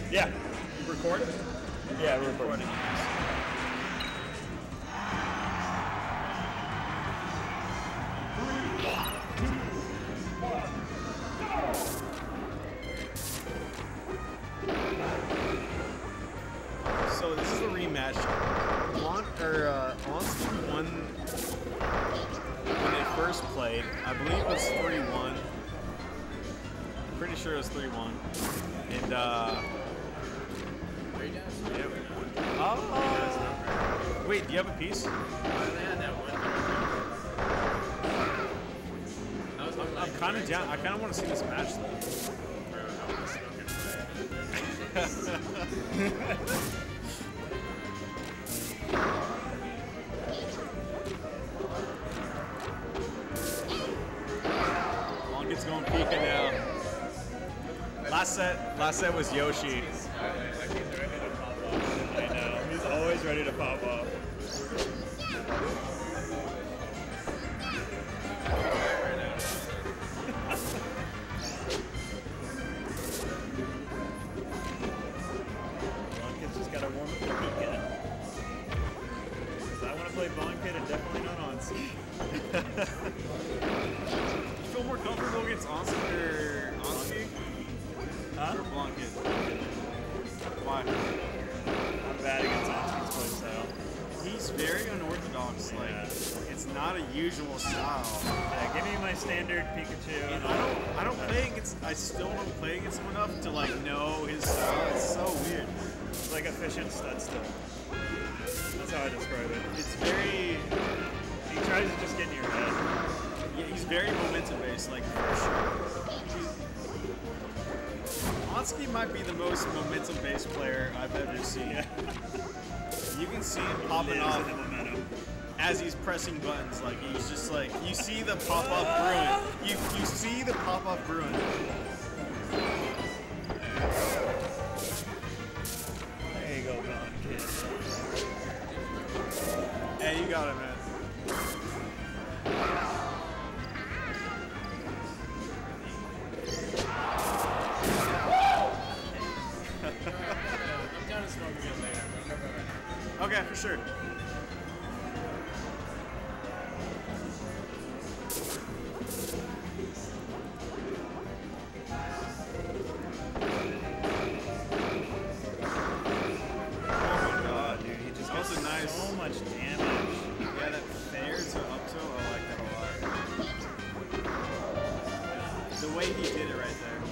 Yeah. You record? Yeah, we're recording. So this is a rematch. Onski won when they first played. I believe it was 3-1. Pretty sure it was 3-1. And wait, do you have a piece? I'm kind of down. I kind of want to see this match though. Blondekid's going Pika now. Last set was Yoshi. I know. He's always ready to pop off. Blondekid's just got to warm up the Pika. Because I want to play Blondekid and definitely not Onski. You feel more comfortable against Onski or Onski? Huh? Or Blondekid? Why? I'm bad against Onski's playstyle. He's very unorthodox. Like, it's not a usual style. Yeah, give me my standard Pikachu. And I don't play against. I still don't play against him enough to like know his style. It's so weird. It's like efficient stud still. That's how I describe it. It's very. He tries to just get in your head. Yeah, he's very momentum based. Like for sure. Onski might be the most momentum based player I've ever seen. Yeah. You can see him popping off as he's pressing buttons. Like he's just like you see the pop up brewing. You see the pop up brewing. There you go, Blondekid. Hey, you got it, man. I'm down to smoke again later. Okay, for sure. So much damage. Yeah, that fair to up to, I like that a lot. The way he did it right there.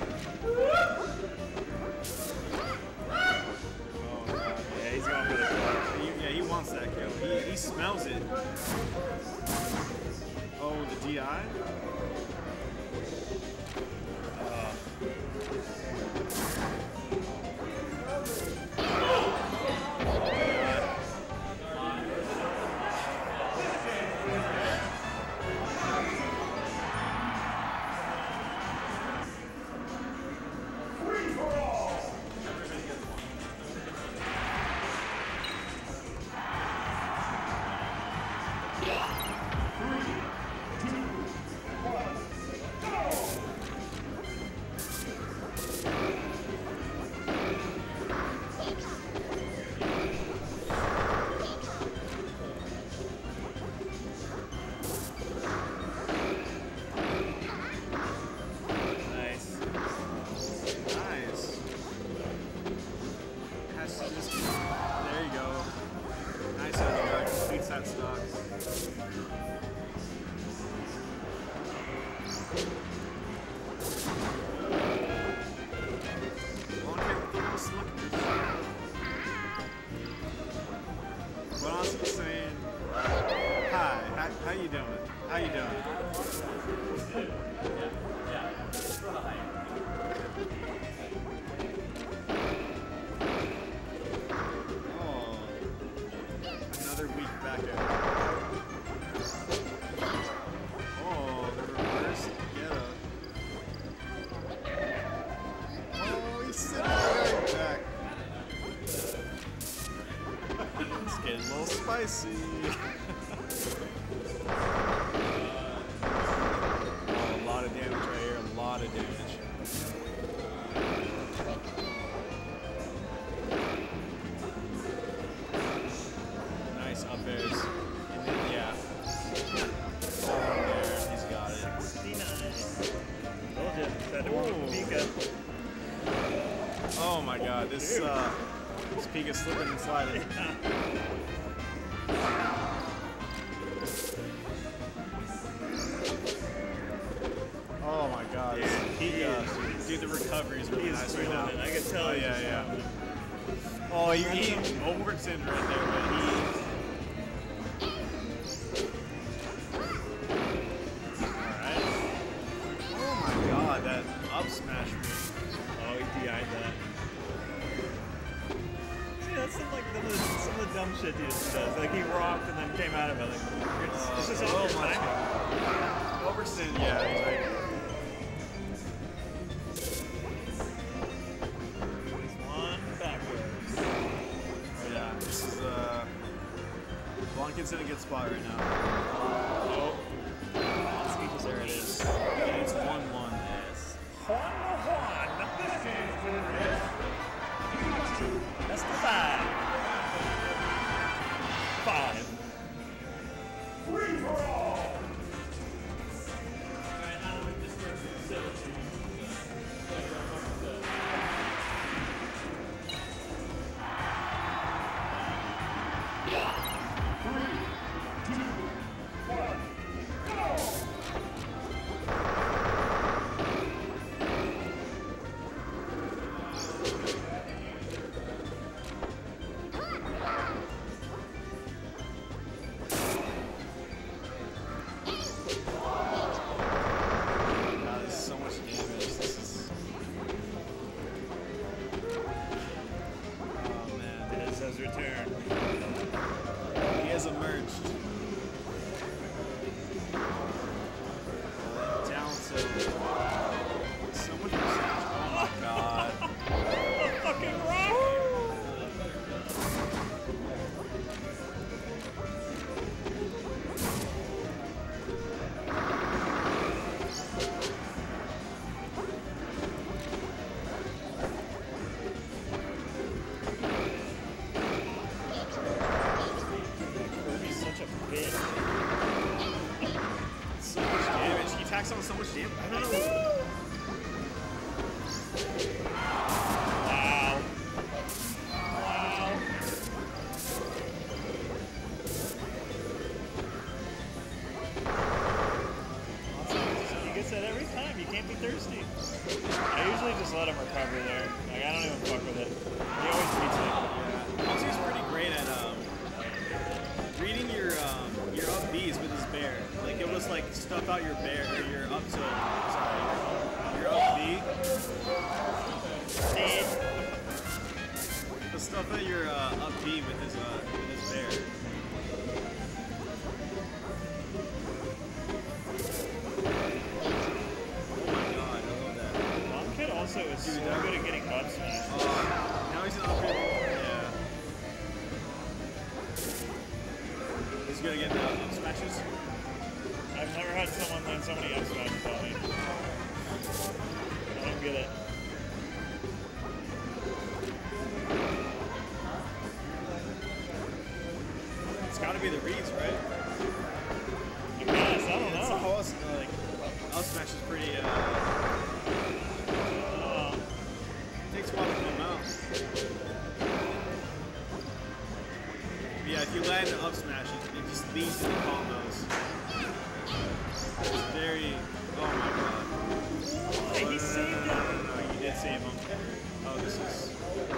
Oh god. Yeah, he's going for the kill. Yeah, he wants that kill. He smells it. Oh, the DI? There you go. Nice ODR, completes that stock. But honestly saying, hi, how you doing? How you doing? Another weak back out. Oh, the reverse get up. Oh, he's sitting right back. It's getting a little spicy. Oh, a lot of damage right here, a lot of damage. those up airs. And then, yeah. There, he's got it. 69. Told you. Tried to warm up Pika. Oh my god, this Pika's slipping and sliding. Oh my god, Pika. Dude, the recovery is really nice right now. I can tell. Oh yeah, yeah. Oh, he Overton right there, but Alright. Oh my god, that up smash me. Oh, he DI'd that. See, that's some of the dumb shit he just does. Like, he rocked and then came out of it. Like, it's just all your timing. Overton, yeah, he's right. Blondekid's in a good spot right now. Oh. Onski, there it is. And it's 1-1. Yes. 1-1. That's the 5. 5. Free for all. Return. He has emerged. Down to so much percentage. Oh my god. Fucking rock! On so much damage. I don't know. Wow. Wow. He gets that every time. You can't be thirsty. I usually just let him recover there. Like, I don't even fuck with it. He always beats me. Yeah. Onski's pretty great at reading your up B's with his bear. Like, it was like stuff out your bear or your up tilt. Sorry, your up B. The stuff at your up B with his bear. Oh my god, I love that. Blondekid also is so good at getting up smash. Now he's an upgrade. Yeah. He's gonna get the up smashes. I've never had someone land so many up smashes on me. I don't get it. It's gotta be the reads, right? I guess, I don't know. It's the whole, like, up smash is pretty, takes a while to come out. Yeah, if you land an up smash, it just leads to the combos. It's very, oh my god. Why? He saved him. No, you did save him. Oh, this is,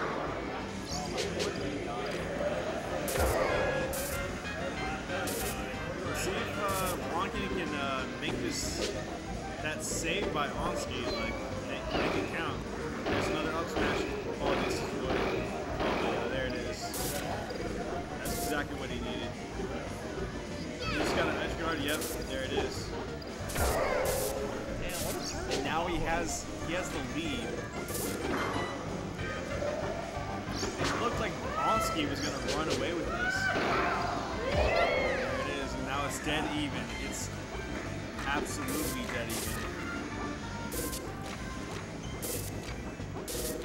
see if Blondekid can make that save by Onski, like, make it count. There's another up smash. Oh, this is what, oh yeah, there it is. That's exactly what he needed. He just got an edge guard, yep, there it is. Damn, what a turn. And now he has the lead. It looked like Onski was going to run away with this. There it is, and now it's dead even. It's absolutely dead even.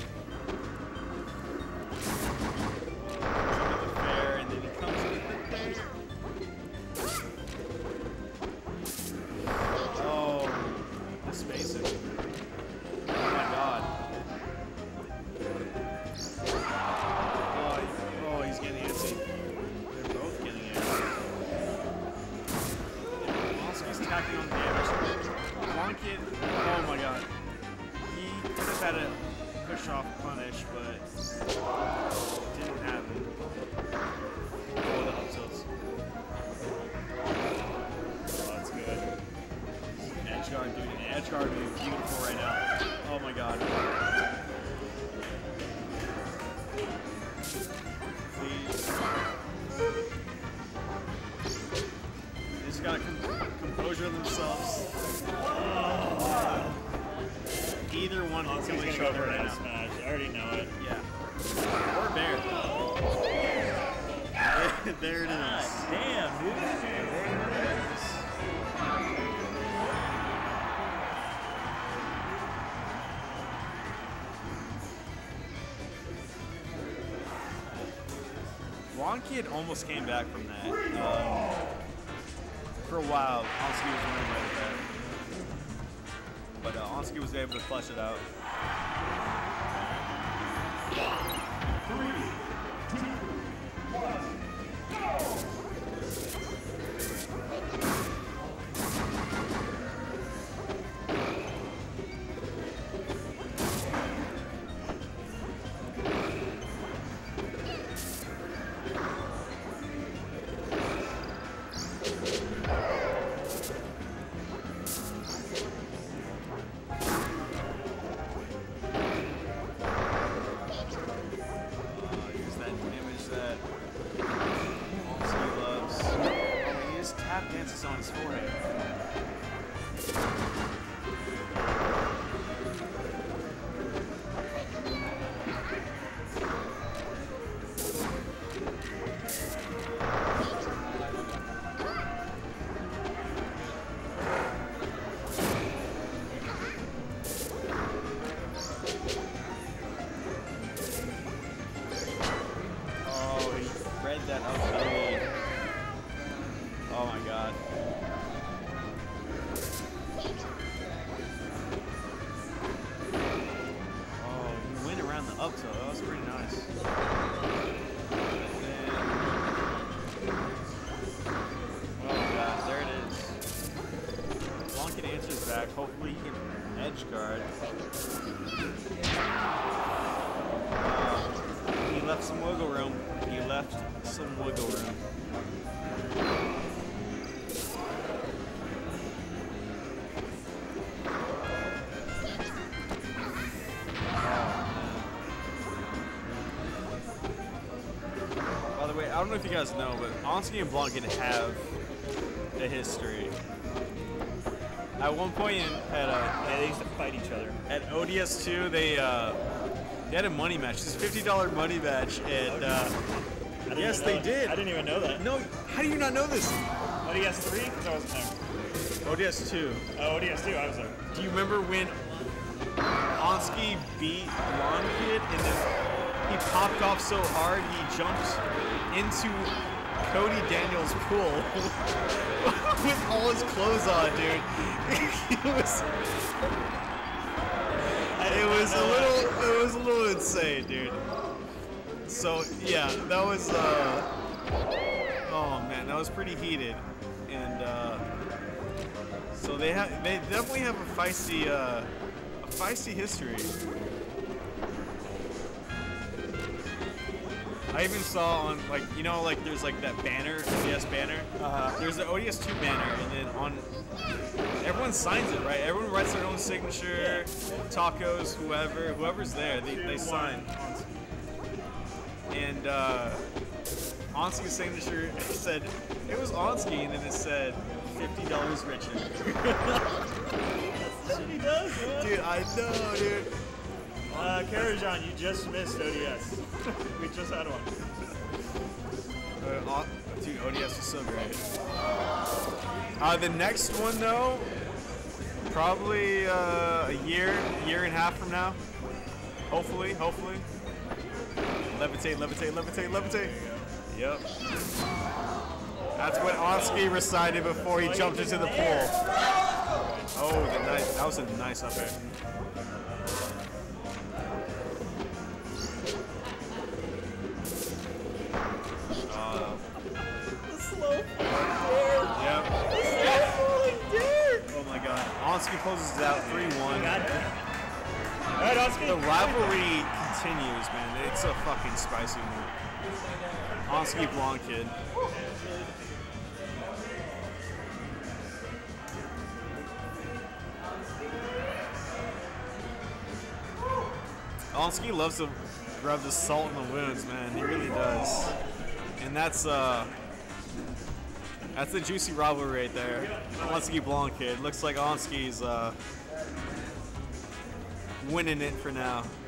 Fair, and then he comes with the stacking on damage. Blondekid, oh my god. He could have had a push off punish, but didn't happen. Oh, the up tilts. Oh, that's good. Edge guard, dude. An edge guard would be beautiful right now. Oh my god. Please. They just gotta composure themselves. Either one can kill each other right now. Smash. I already know it. Yeah. Or bear. There it is. Damn, dude. There it is. Blondekid almost came back from that. For a while, Onski was running right at that. But Onski was able to flush it out. 3, 2, 1, go! Dances on his forehead. Oh, he read that up. Oh my god. Oh, he went around the up tilt. That was pretty nice. And oh god, there it is. Blondekid answers back. Hopefully he can edge guard. He left some wiggle room. He left some wiggle room. I don't know if you guys know, but Onski and Blondekid have a history. At one point they used to fight each other. At ODS2, they had a money match. This $50 money match, and yes, they did. I didn't even know that. No, how do you not know this? ODS3? Because I wasn't there. ODS2. Oh, ODS2, I was there. Do you remember when Onski beat Blondekid and then he popped off so hard he jumped into Cody Daniels' pool with all his clothes on, dude? It was a little insane, dude. So yeah, that was oh man, that was pretty heated, and so they definitely have a feisty history. I even saw on, like, you know, like there's like that banner, ODS banner. There's the ODS2 banner, and then on everyone signs it, right? Everyone writes their own signature. Tacos, whoever's there, they sign. And Onski's signature said it was Onski, and then it said $50 richer. That's the shit he does, man. Dude, I know, dude. Karajan, you just missed ODS. We just had one. Dude, ODS is so great. The next one, though, probably a year and a half from now. Hopefully. Levitate, levitate, levitate, levitate. Yep. That's what Onski recited before he jumped into the pool. Oh, that was a nice up air. The slow falling dare. Yep. The slow falling dare. Onski closes it out 3-1. Got it. All right, Onski. The rivalry continues, man. It's a fucking spicy one. Onski Blondekid. Onski loves to rub the salt in the wounds, man. He really does. And that's a juicy rivalry right there. Onski Blondekid. Looks like Onski's winning it for now.